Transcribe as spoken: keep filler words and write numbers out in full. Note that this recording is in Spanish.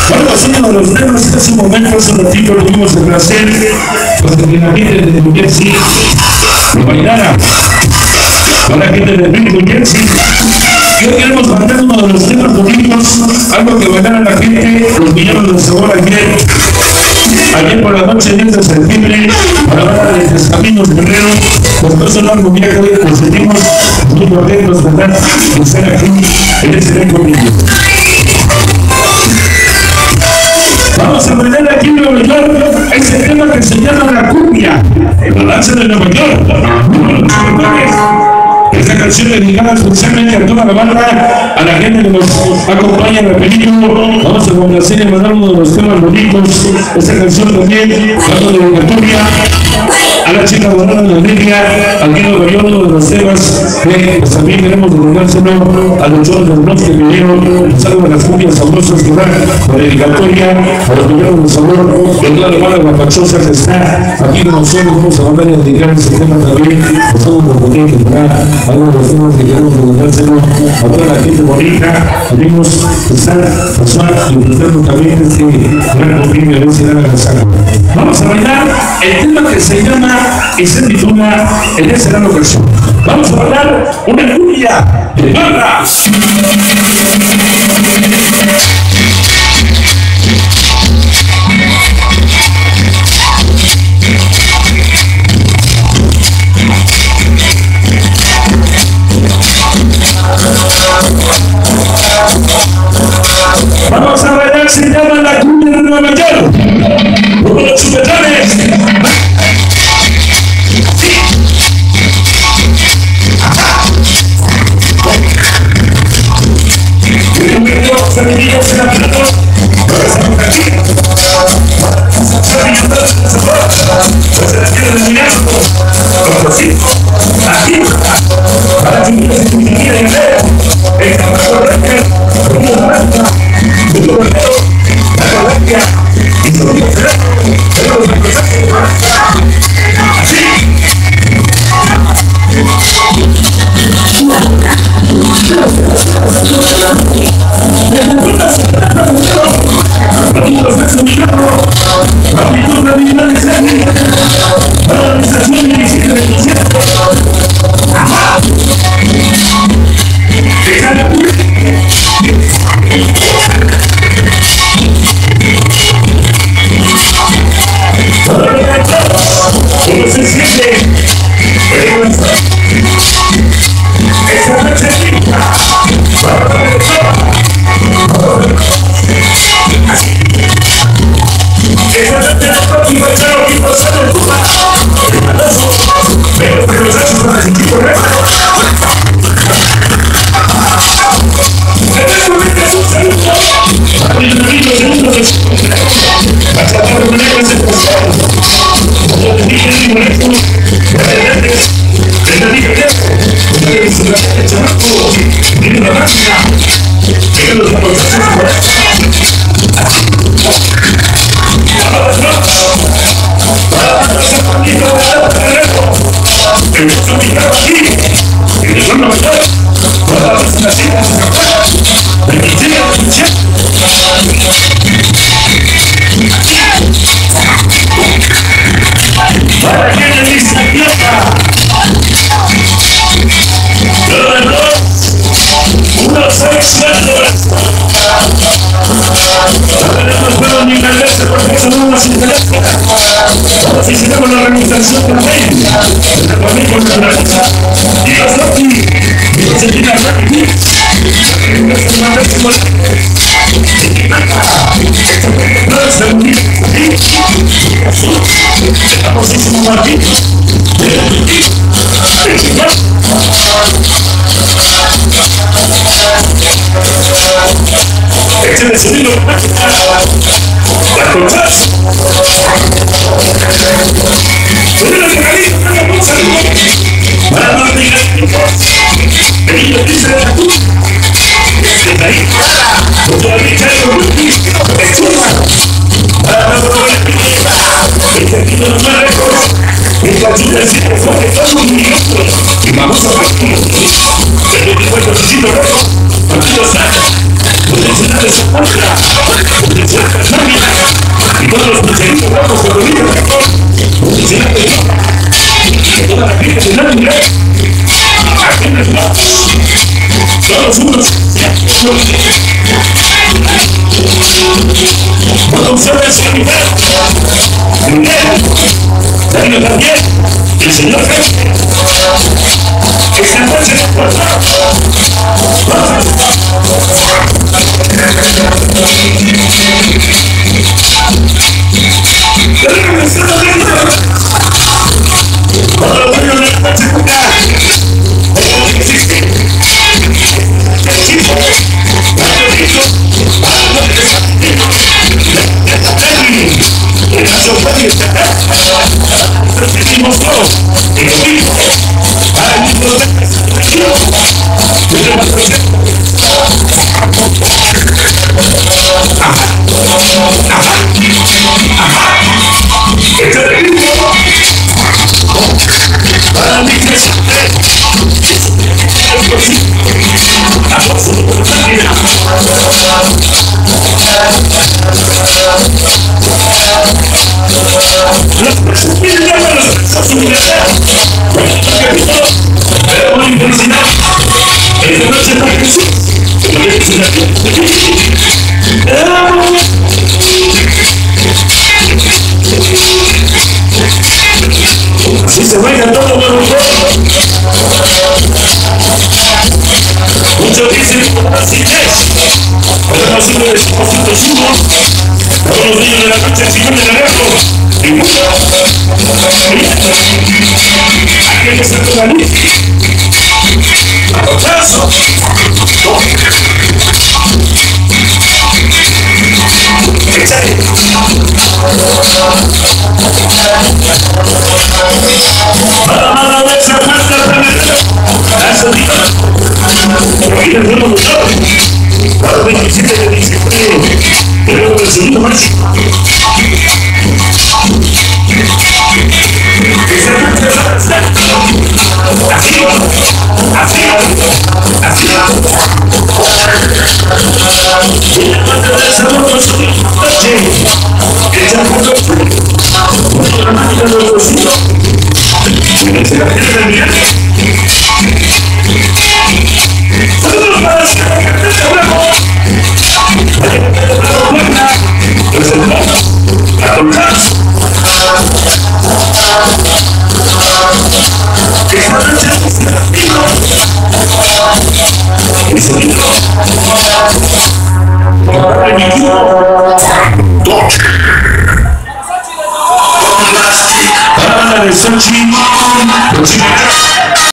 Bueno, así uno de los temas, hace un momento, hace un ratito tuvimos el placer, pues de que la gente de New Jersey lo bailara, con la gente de New Jersey. Y hoy queremos mandar uno de los temas bonitos, algo que bailara la gente, los villanos de Sabor ayer, ayer por la noche, diez de septiembre, a la hora de Tres Caminos Guerrero. Después de un largo viaje, nos sentimos muy contentos, ¿verdad?, de estar aquí en este evento conmigo. Vamos a aprender aquí en Nueva York ese tema que se llama la cumbia, el danza de Nueva York. Esta canción dedicada especialmente a toda la banda, a la gente que nos acompaña en la película. Vamos a complacer y mandar uno de los temas bonitos. Esta canción también, dando dedicatoria a la chica dorada de la Biblia, aquí en Nueva York, uno de los temas que pues, también queremos dedicárselo a los jóvenes hermanos que vinieron, algo de las cumbias sabrosas que dan la dedicatoria a los villanos de Sabor, de toda la banda guapachosa que está aquí con nosotros. Vamos a mandar y dedicar ese tema también, pues todos los bonitos, ¿verdad? Algo de los temas que queremos dedicárselo a toda la gente bonita, amigos que están pasando y disfrutando también este gran convivio de ese gran agasajo. Vamos a bailar el tema que se llama y se titula En esa gran ocasión. Vamos a bailar una cumbia de barra. Vamos a bailar, se llama la cumbia de Nueva York. Uno de los chupetones. Sí. Ajá. Bienvenidos amigos en la plata. Ahora estamos aquí. Pues se la quiero terminar. Como así. Aquí. Para que no se me quiera ver. El camarón de como una marca. Un gobernador. La colombia. Y todo el mundo. Pero los mensajes. Así. Si se con la organización de la ley, la ley con la naturaleza, y las aquí, y se tiene aquí, y no se manda a su no es de unir, y así, estamos diciendo aquí, de chingar. Este es el sonido, la conchas. Para no tener venido dice la cruz desde ahí junto a mi carro de chuma para no poder vivir el sentido no me recorre el cachito de siete fue que todo un minuto y vamos a partir pero después necesito rojo partido sana donde se da de su contra Y todos los pulseritos vamos a dormir el mejor. Toda la gente de Nápoles. Apenas más. Todos unos. Vamos a ver si mi fe. Primero, también el señor jefe. Esta noche no pasa. Si se juega todo por un juego. Muchos dicen así es. Pero no sirve de nosotros unos. Todos los niños de la noche el señor de la lejos. Y mucho. Aquí que se toca la luz. ¡Apoyazo! ¡Échale! Para mala vez se apuesta el planeta. La salida. Aquí les vemos los dos. Para el veintisiete de diciembre. Pero el segundo máximo. Así va. Así va. Así va. Y la parte de esa no es una noche. Ella por los ojos. La máquina de los bolsillos. Se la gente del viaje. Saludos para la gente de abajo. Para que te dé la puerta. Pues el mono. A tocar. Esta noche es el amigo. El sonido. Para el equipo. Dodge. Para la de Sochi.